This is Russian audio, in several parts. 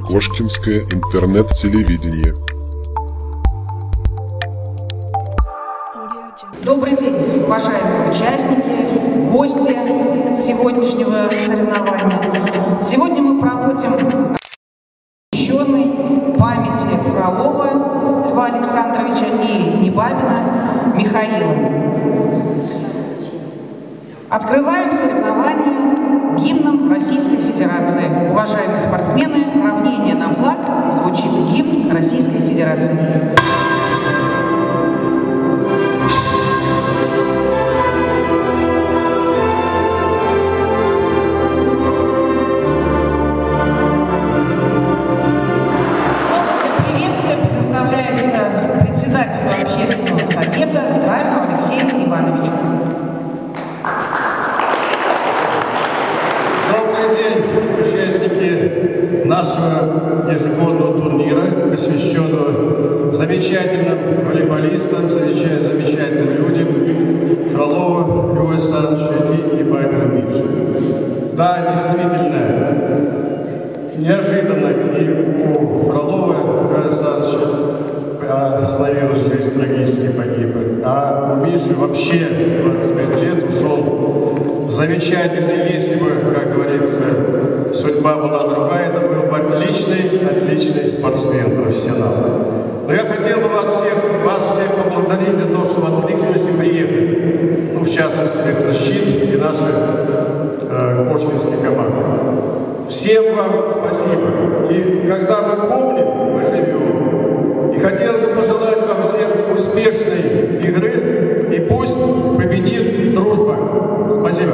Кошкинское интернет-телевидение. Добрый день, уважаемые участники, гости сегодняшнего соревнования. Сегодня мы проводим посвященный памяти Фролова Льва Александровича и Небабина Михаила. Открываем соревнования гимном Российской Федерации. Уважаемые спортсмены, равнение на флаг, звучит гимн Российской Федерации. Председателю общественного совета Дравину Алексею Ивановичу. Добрый день, участники нашего ежегодного турнира, посвященного замечательным волейболистам, замечательным людям Фролова Льву Александровичу и Небабину Мише. Да, действительно, неожиданно и у Фролова Льва Александровича остановилась жизнь, трагически погиб. А у Миши вообще 25 лет ушел замечательный, если бы, как говорится, судьба была другая, это был бы отличный спортсмен, профессионал. Но я хотел бы вас всех поблагодарить за то, что вы откликнулись и приехали. Ну, в частности, «Электрощит» и наши кошкинские команды. Всем вам спасибо. И когда мы помним, мы живем. И хотелось бы пожелать вам всем успешной игры, и пусть победит дружба. Спасибо.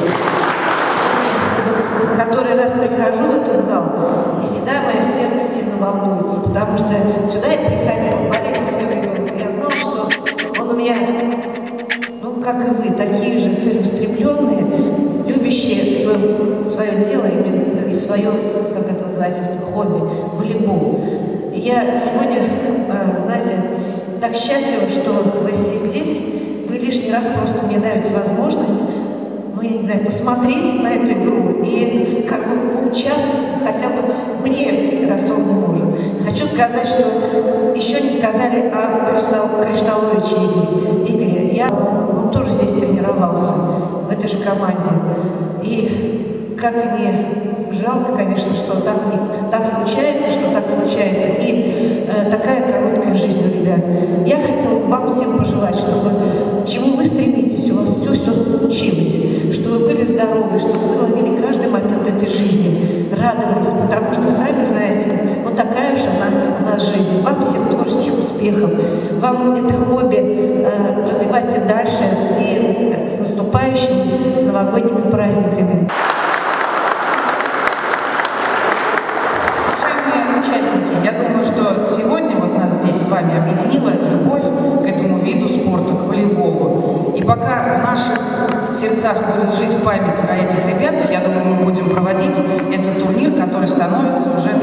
Который раз прихожу в этот зал, и всегда мое сердце сильно волнуется, потому что сюда я приходила болеть своего ребенка. Я знала, что он у меня, ну, как и вы, такие же целеустремленные, любящие свое дело и свое, как это называется, хобби, волейбол. И я сегодня, знаете, так счастлива, что вы все здесь. Вы лишний раз просто мне даете возможность, ну, я не знаю, посмотреть на эту игру и как бы поучаствовать хотя бы мне, раз он не может. Хочу сказать, что еще не сказали о Кришталовиче Игоре. Он тоже здесь тренировался, в этой же команде. И как мне жалко, конечно, что так случается, и такая короткая жизнь у ребят. Я хотела вам всем пожелать, чтобы к чему вы стремитесь, у вас все получилось, чтобы вы были здоровы, чтобы вы ловили каждый момент этой жизни, радовались, потому что, сами знаете, вот такая же у нас жизнь. Вам всем творческих успехов, вам это хобби развивайте дальше, и с наступающими новогодними праздниками. Участники, я думаю, что сегодня вот нас здесь с вами объединила любовь к этому виду спорта, к волейболу. И пока в наших сердцах будет жить память о этих ребятах, я думаю, мы будем проводить этот турнир, который становится уже